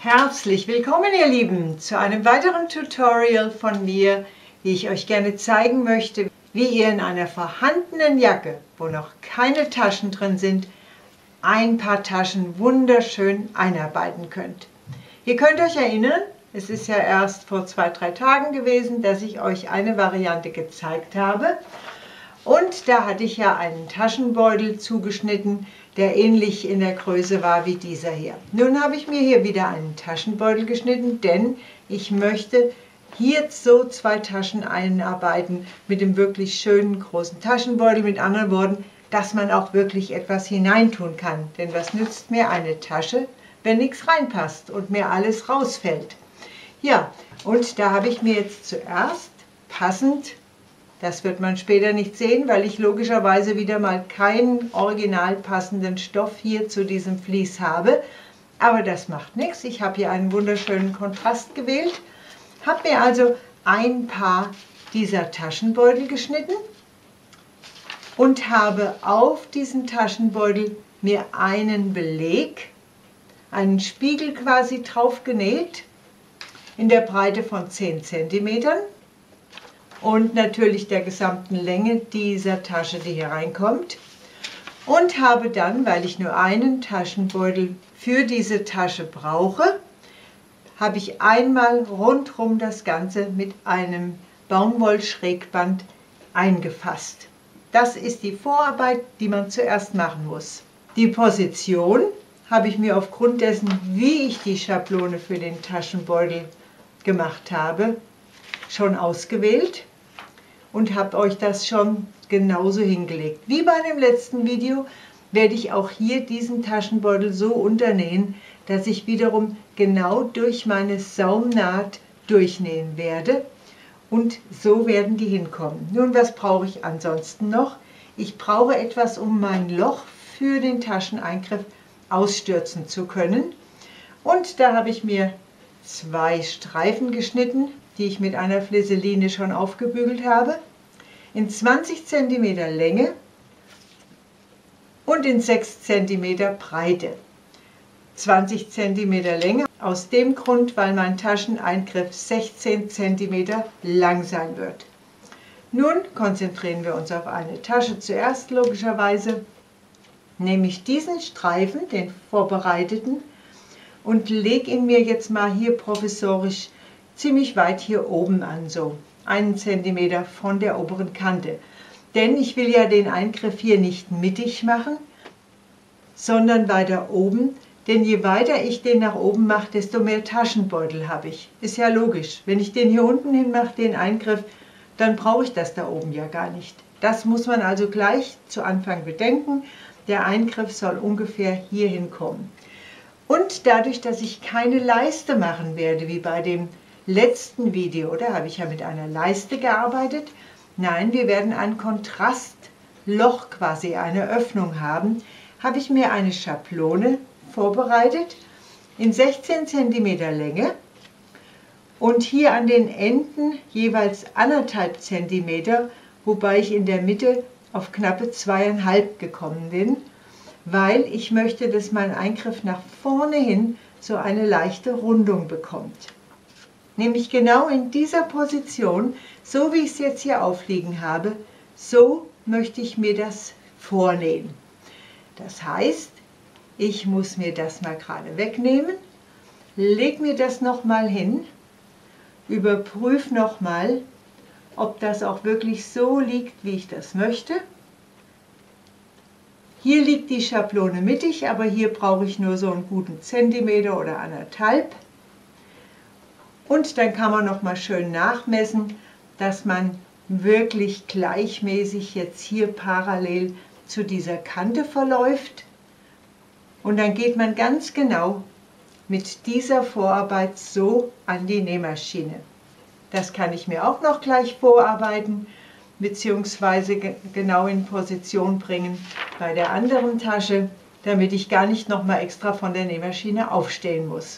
Herzlich willkommen ihr Lieben zu einem weiteren Tutorial von mir, wie ich euch gerne zeigen möchte, wie ihr in einer vorhandenen Jacke, wo noch keine Taschen drin sind, ein paar Taschen wunderschön einarbeiten könnt. Ihr könnt euch erinnern, es ist ja erst vor 2-3 Tagen gewesen, dass ich euch eine Variante gezeigt habe. Und da hatte ich ja einen Taschenbeutel zugeschnitten, der ähnlich in der Größe war wie dieser hier. Nun habe ich mir hier wieder einen Taschenbeutel geschnitten, denn ich möchte hier so 2 Taschen einarbeiten mit dem wirklich schönen großen Taschenbeutel. Mit anderen Worten, dass man auch wirklich etwas hineintun kann. Denn was nützt mir eine Tasche, wenn nichts reinpasst und mir alles rausfällt? Ja, und da habe ich mir jetzt zuerst passend, das wird man später nicht sehen, weil ich logischerweise wieder mal keinen original passenden Stoff hier zu diesem Vlies habe. Aber das macht nichts. Ich habe hier einen wunderschönen Kontrast gewählt. Habe mir also ein paar dieser Taschenbeutel geschnitten und habe auf diesen Taschenbeutel mir einen Beleg, einen Spiegel quasi drauf genäht, in der Breite von 10 cm. Und natürlich der gesamten Länge dieser Tasche, die hier reinkommt. Und habe dann, weil ich nur einen Taschenbeutel für diese Tasche brauche, habe ich einmal rundherum das Ganze mit einem Baumwollschrägband eingefasst. Das ist die Vorarbeit, die man zuerst machen muss. Die Position habe ich mir aufgrund dessen, wie ich die Schablone für den Taschenbeutel gemacht habe, schon ausgewählt. Und habe euch das schon genauso hingelegt. Wie bei dem letzten Video werde ich auch hier diesen Taschenbeutel so unternähen, dass ich wiederum genau durch meine Saumnaht durchnähen werde. Und so werden die hinkommen. Nun, was brauche ich ansonsten noch? Ich brauche etwas, um mein Loch für den Tascheneingriff ausstürzen zu können. Und da habe ich mir 2 Streifen geschnitten, die ich mit einer Flieseline schon aufgebügelt habe, in 20 cm Länge und in 6 cm Breite. 20 cm Länge aus dem Grund, weil mein Tascheneingriff 16 cm lang sein wird. Nun konzentrieren wir uns auf eine Tasche zuerst logischerweise. Nehme ich diesen Streifen, den vorbereiteten, und lege ihn mir jetzt mal hier provisorisch ziemlich weit hier oben an, so 1 cm von der oberen Kante. Denn ich will ja den Eingriff hier nicht mittig machen, sondern weiter oben. Denn je weiter ich den nach oben mache, desto mehr Taschenbeutel habe ich. Ist ja logisch. Wenn ich den hier unten hin mache, den Eingriff, dann brauche ich das da oben ja gar nicht. Das muss man also gleich zu Anfang bedenken. Der Eingriff soll ungefähr hier hinkommen. Und dadurch, dass ich keine Leiste machen werde, wie bei dem letzten Video, da habe ich ja mit einer Leiste gearbeitet. Nein, wir werden ein Kontrastloch, quasi eine Öffnung haben, habe ich mir eine Schablone vorbereitet in 16 cm Länge und hier an den Enden jeweils 1,5 cm, wobei ich in der Mitte auf knappe 2,5 gekommen bin, weil ich möchte, dass mein Eingriff nach vorne hin so eine leichte Rundung bekommt. Nämlich genau in dieser Position, so wie ich es jetzt hier aufliegen habe, so möchte ich mir das vornähen. Das heißt, ich muss mir das mal gerade wegnehmen, lege mir das nochmal hin, überprüfe nochmal, ob das auch wirklich so liegt, wie ich das möchte. Hier liegt die Schablone mittig, aber hier brauche ich nur so einen guten Zentimeter oder 1,5. Und dann kann man noch mal schön nachmessen, dass man wirklich gleichmäßig jetzt hier parallel zu dieser Kante verläuft. Und dann geht man ganz genau mit dieser Vorarbeit so an die Nähmaschine. Das kann ich mir auch noch gleich vorarbeiten, beziehungsweise genau in Position bringen bei der anderen Tasche, damit ich gar nicht noch mal extra von der Nähmaschine aufstehen muss.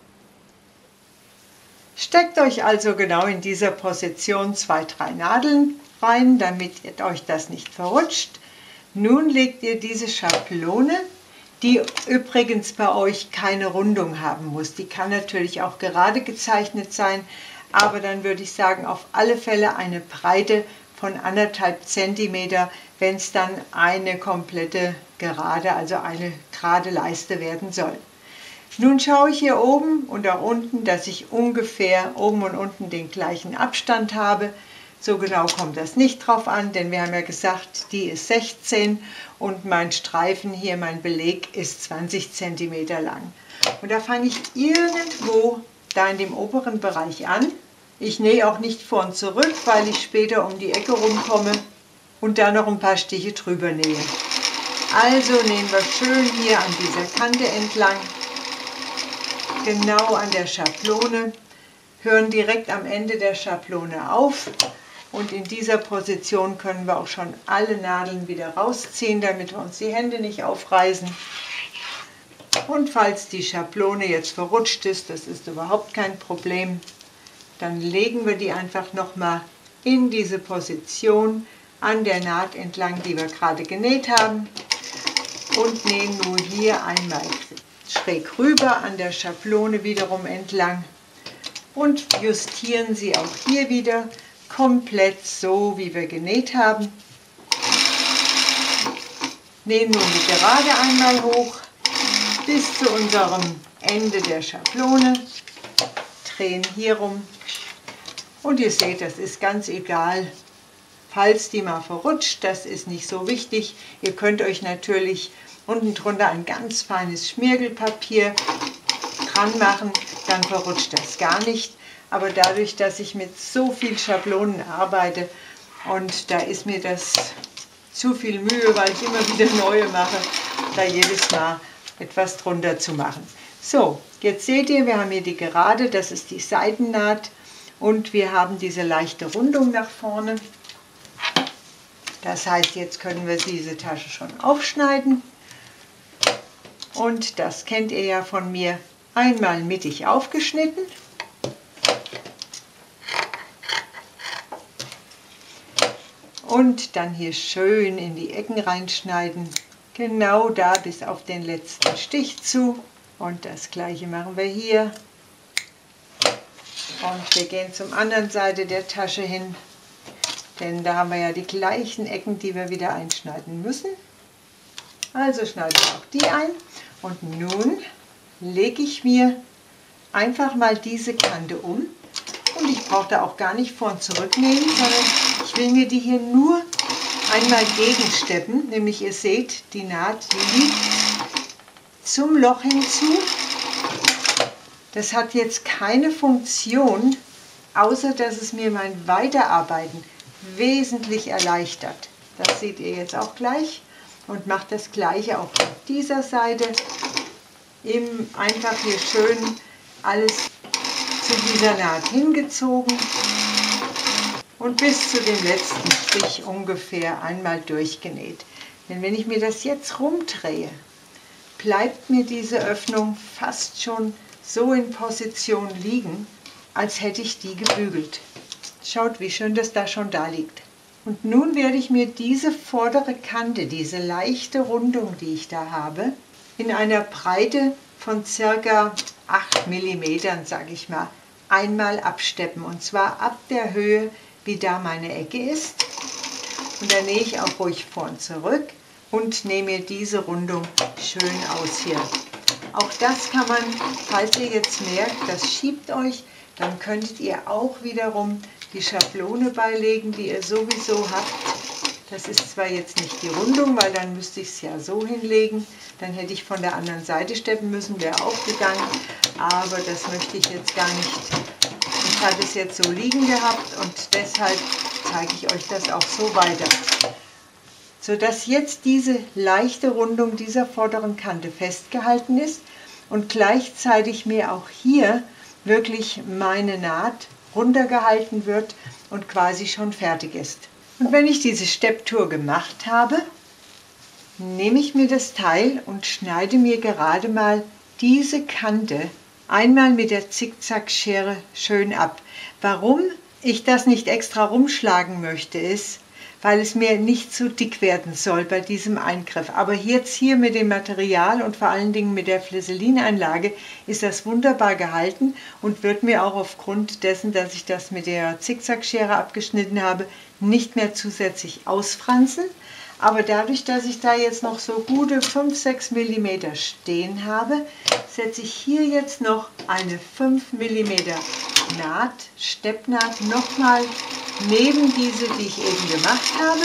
Steckt euch also genau in dieser Position 2-3 Nadeln rein, damit euch das nicht verrutscht. Nun legt ihr diese Schablone die übrigens bei euch keine Rundung haben muss. Die kann natürlich auch gerade gezeichnet sein, aber dann würde ich sagen, auf alle Fälle eine Breite von 1,5 cm, wenn es dann eine komplette Gerade, also eine gerade Leiste werden soll. Nun schaue ich hier oben und auch unten, dass ich ungefähr oben und unten den gleichen Abstand habe. So genau kommt das nicht drauf an, denn wir haben ja gesagt, die ist 16 und mein Streifen hier, mein Beleg, ist 20 cm lang. Und da fange ich irgendwo da in dem oberen Bereich an. Ich nähe auch nicht vor und zurück, weil ich später um die Ecke rumkomme und da noch ein paar Stiche drüber nähe. Also nähen wir schön hier an dieser Kante entlang, genau an der Schablone, hören direkt am Ende der Schablone auf und in dieser Position können wir auch schon alle Nadeln wieder rausziehen, damit wir uns die Hände nicht aufreißen. Und falls die Schablone jetzt verrutscht ist, das ist überhaupt kein Problem, dann legen wir die einfach nochmal in diese Position an der Naht entlang, die wir gerade genäht haben und nähen nur hier einmal schräg rüber an der Schablone wiederum entlang und justieren sie auch hier wieder komplett so, wie wir genäht haben. Nähen nun die Gerade einmal hoch bis zu unserem Ende der Schablone, drehen hier rum und ihr seht, das ist ganz egal, falls die mal verrutscht, das ist nicht so wichtig. Ihr könnt euch natürlich unten drunter ein ganz feines Schmirgelpapier dran machen, dann verrutscht das gar nicht. Aber dadurch, dass ich mit so viel Schablonen arbeite und da ist mir das zu viel Mühe, weil ich immer wieder neue mache, da jedes Mal etwas drunter zu machen. So, jetzt seht ihr, wir haben hier die Gerade, das ist die Seitennaht und wir haben diese leichte Rundung nach vorne. Das heißt, jetzt können wir diese Tasche schon aufschneiden. Und das kennt ihr ja von mir, einmal mittig aufgeschnitten. Und dann hier schön in die Ecken reinschneiden, genau da bis auf den letzten Stich zu. Und das gleiche machen wir hier. Und wir gehen zur anderen Seite der Tasche hin, denn da haben wir ja die gleichen Ecken, die wir wieder einschneiden müssen. Also schneiden wir auch die ein. Und nun lege ich mir einfach mal diese Kante um. Und ich brauche da auch gar nicht vor und zurück nähen, sondern ich will mir die hier nur einmal gegensteppen. Nämlich ihr seht, die Naht liegt zum Loch hinzu. Das hat jetzt keine Funktion, außer dass es mir mein Weiterarbeiten wesentlich erleichtert. Das seht ihr jetzt auch gleich. Und macht das gleiche auch auf dieser Seite. Einfach hier schön alles zu dieser Naht hingezogen und bis zu dem letzten Stich ungefähr einmal durchgenäht. Denn wenn ich mir das jetzt rumdrehe, bleibt mir diese Öffnung fast schon so in Position liegen, als hätte ich die gebügelt. Schaut, wie schön das da schon da liegt. Und nun werde ich mir diese vordere Kante, diese leichte Rundung, die ich da habe, in einer Breite von ca. 8 mm, sage ich mal, einmal absteppen. Und zwar ab der Höhe, wie da meine Ecke ist. Und dann nähe ich auch ruhig vor und zurück und nehme mir diese Rundung schön aus hier. Auch das kann man, falls ihr jetzt merkt, das schiebt euch, dann könntet ihr auch wiederum die Schablone beilegen, die ihr sowieso habt. Das ist zwar jetzt nicht die Rundung, weil dann müsste ich es ja so hinlegen. Dann hätte ich von der anderen Seite steppen müssen, wäre auch gegangen. Aber das möchte ich jetzt gar nicht. Ich hatte es jetzt so liegen gehabt und deshalb zeige ich euch das auch so weiter. Sodass jetzt diese leichte Rundung dieser vorderen Kante festgehalten ist und gleichzeitig mir auch hier wirklich meine Naht runtergehalten wird und quasi schon fertig ist. Und wenn ich diese Stepptour gemacht habe, nehme ich mir das Teil und schneide mir gerade mal diese Kante einmal mit der Zickzackschere schön ab. Warum ich das nicht extra rumschlagen möchte, ist, weil es mir nicht zu dick werden soll bei diesem Eingriff. Aber jetzt hier mit dem Material und vor allen Dingen mit der Flieselineinlage ist das wunderbar gehalten und wird mir auch aufgrund dessen, dass ich das mit der Zickzackschere abgeschnitten habe, nicht mehr zusätzlich ausfransen. Aber dadurch, dass ich da jetzt noch so gute 5-6 mm stehen habe, setze ich hier jetzt noch eine 5 mm Naht, Steppnaht nochmal neben diese, die ich eben gemacht habe.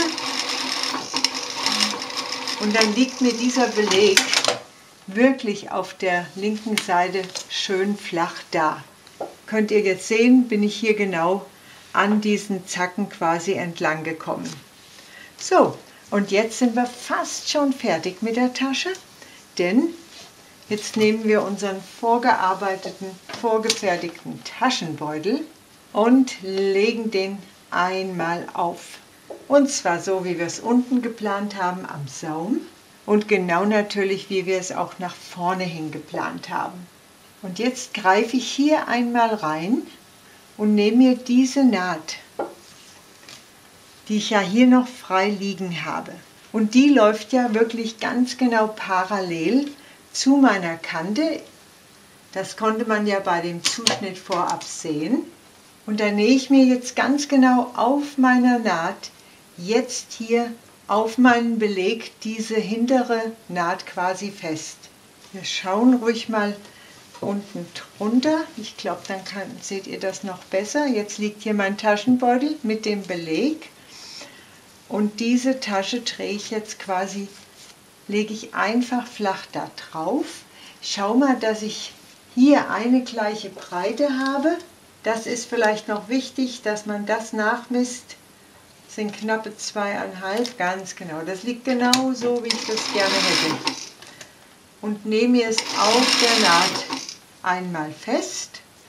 Und dann liegt mir dieser Beleg wirklich auf der linken Seite schön flach da. Könnt ihr jetzt sehen, bin ich hier genau an diesen Zacken quasi entlang gekommen. So. Und jetzt sind wir fast schon fertig mit der Tasche, denn jetzt nehmen wir unseren vorgefertigten Taschenbeutel und legen den einmal auf. Und zwar so, wie wir es unten geplant haben am Saum und genau natürlich, wie wir es auch nach vorne hin geplant haben. Und jetzt greife ich hier einmal rein und nehme mir diese Naht, die ich ja hier noch frei liegen habe. Und die läuft ja wirklich ganz genau parallel zu meiner Kante. Das konnte man ja bei dem Zuschnitt vorab sehen. Und da nähe ich mir jetzt ganz genau auf meiner Naht, jetzt hier auf meinen Beleg, diese hintere Naht quasi fest. Wir schauen ruhig mal unten drunter. Ich glaube, dann seht ihr das noch besser. Jetzt liegt hier mein Taschenbeutel mit dem Beleg. Und diese Tasche drehe ich jetzt quasi, lege ich einfach flach da drauf. Schau mal, dass ich hier eine gleiche Breite habe. Das ist vielleicht noch wichtig, dass man das nachmisst. Das sind knappe 2,5, ganz genau. Das liegt genau so, wie ich das gerne hätte. Und nehme es auf der Naht einmal fest,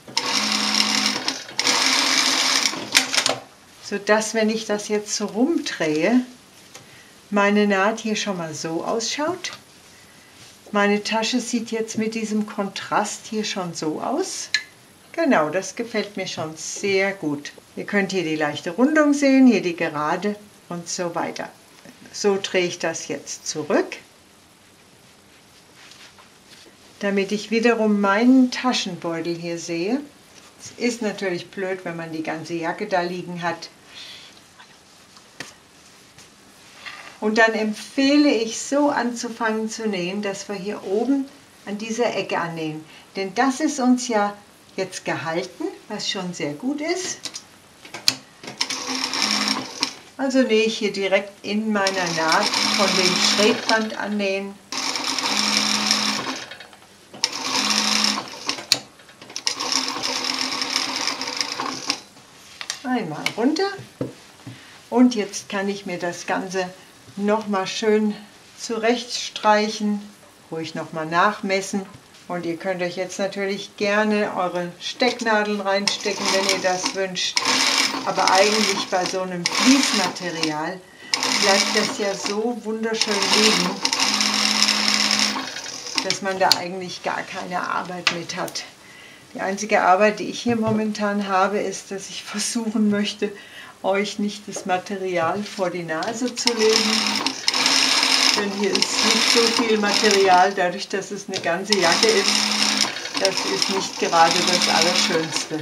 sodass, wenn ich das jetzt so rumdrehe, meine Naht hier schon mal so ausschaut. Meine Tasche sieht jetzt mit diesem Kontrast hier schon so aus. Genau, das gefällt mir schon sehr gut. Ihr könnt hier die leichte Rundung sehen, hier die Gerade und so weiter. So drehe ich das jetzt zurück, damit ich wiederum meinen Taschenbeutel hier sehe. Es ist natürlich blöd, wenn man die ganze Jacke da liegen hat. Und dann empfehle ich, so anzufangen zu nähen, dass wir hier oben an dieser Ecke annähen. Denn das ist uns ja jetzt gehalten, was schon sehr gut ist. Also nähe ich hier direkt in meiner Naht von dem Schrägband annähen. Einmal runter. Und jetzt kann ich mir das Ganze nochmal schön zurechtstreichen, ruhig nochmal nachmessen. Und ihr könnt euch jetzt natürlich gerne eure Stecknadeln reinstecken, wenn ihr das wünscht. Aber eigentlich bei so einem Fließmaterial bleibt das ja so wunderschön liegen, dass man da eigentlich gar keine Arbeit mit hat. Die einzige Arbeit, die ich hier momentan habe, ist, dass ich versuchen möchte, euch nicht das Material vor die Nase zu legen. Denn hier ist nicht so viel Material, dadurch, dass es eine ganze Jacke ist. Das ist nicht gerade das Allerschönste.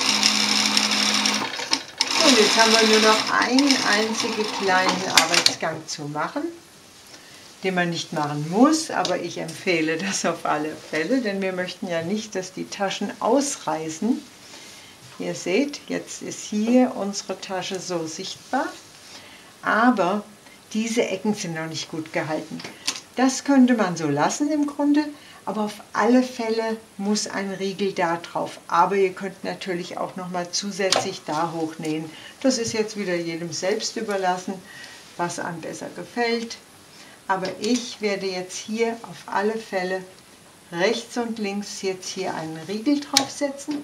Und jetzt haben wir nur noch einen einzigen kleinen Arbeitsgang zu machen, den man nicht machen muss, aber ich empfehle das auf alle Fälle, denn wir möchten ja nicht, dass die Taschen ausreißen. Ihr seht, jetzt ist hier unsere Tasche so sichtbar, aber diese Ecken sind noch nicht gut gehalten. Das könnte man so lassen im Grunde, aber auf alle Fälle muss ein Riegel da drauf. Aber ihr könnt natürlich auch noch mal zusätzlich da hochnähen. Das ist jetzt wieder jedem selbst überlassen, was einem besser gefällt. Aber ich werde jetzt hier auf alle Fälle rechts und links jetzt hier einen Riegel draufsetzen.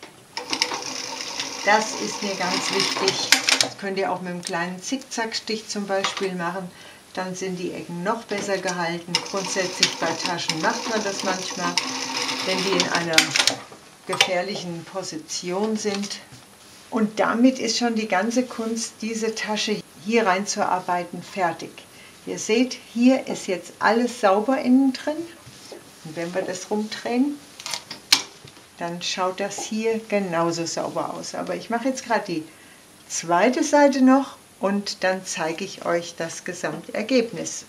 Das ist mir ganz wichtig. Das könnt ihr auch mit einem kleinen Zickzackstich zum Beispiel machen. Dann sind die Ecken noch besser gehalten. Grundsätzlich bei Taschen macht man das manchmal, wenn die in einer gefährlichen Position sind. Und damit ist schon die ganze Kunst, diese Tasche hier reinzuarbeiten, fertig. Ihr seht, hier ist jetzt alles sauber innen drin. Und wenn wir das rumdrehen, dann schaut das hier genauso sauber aus. Aber ich mache jetzt gerade die zweite Seite noch und dann zeige ich euch das Gesamtergebnis.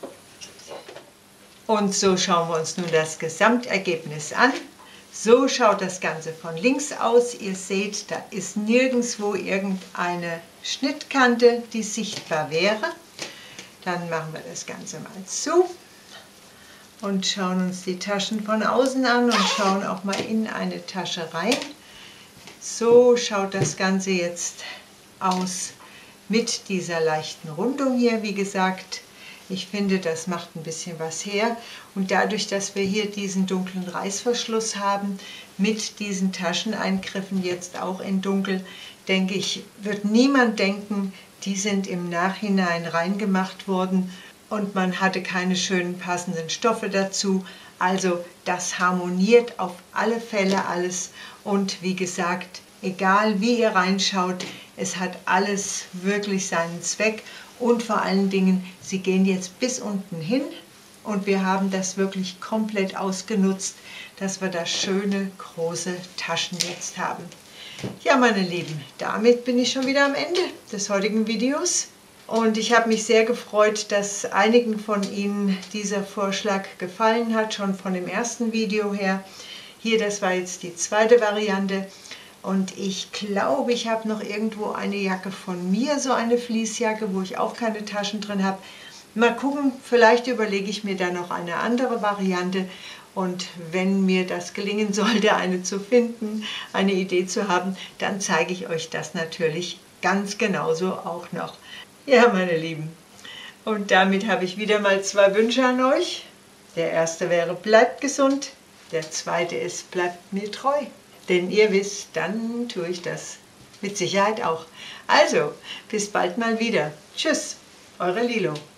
Und so schauen wir uns nun das Gesamtergebnis an. So schaut das Ganze von links aus. Ihr seht, da ist nirgendwo irgendeine Schnittkante, die sichtbar wäre. Dann machen wir das Ganze mal zu und schauen uns die Taschen von außen an und schauen auch mal in eine Tasche rein. So schaut das Ganze jetzt aus mit dieser leichten Rundung hier. Wie gesagt, ich finde, das macht ein bisschen was her. Und dadurch, dass wir hier diesen dunklen Reißverschluss haben, mit diesen Tascheneingriffen jetzt auch in dunkel, denke ich, wird niemand denken, die sind im Nachhinein reingemacht worden und man hatte keine schönen passenden Stoffe dazu. Also das harmoniert auf alle Fälle alles und wie gesagt, egal wie ihr reinschaut, es hat alles wirklich seinen Zweck und vor allen Dingen, sie gehen jetzt bis unten hin und wir haben das wirklich komplett ausgenutzt, dass wir da schöne große Taschen jetzt haben. Ja, meine Lieben, damit bin ich schon wieder am Ende des heutigen Videos und ich habe mich sehr gefreut, dass einigen von Ihnen dieser Vorschlag gefallen hat, schon von dem ersten Video her. Hier, das war jetzt die zweite Variante und ich glaube, ich habe noch irgendwo eine Jacke von mir, so eine Fleecejacke, wo ich auch keine Taschen drin habe. Mal gucken, vielleicht überlege ich mir da noch eine andere Variante. Und wenn mir das gelingen sollte, eine zu finden, eine Idee zu haben, dann zeige ich euch das natürlich ganz genauso auch noch. Ja, meine Lieben, und damit habe ich wieder mal zwei Wünsche an euch. Der erste wäre, bleibt gesund. Der zweite ist, bleibt mir treu. Denn ihr wisst, dann tue ich das mit Sicherheit auch. Also, bis bald mal wieder. Tschüss, eure Lilo.